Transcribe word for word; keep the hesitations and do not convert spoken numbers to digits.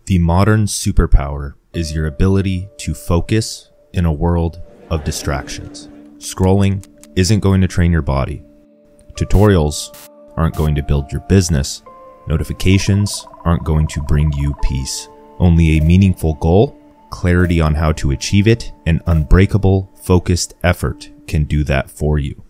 The modern superpower is your ability to focus in a world of distractions. Scrolling isn't going to train your body. Tutorials aren't going to build your business. Notifications aren't going to bring you peace. Only a meaningful goal, clarity on how to achieve it, and unbreakable, focused effort can do that for you.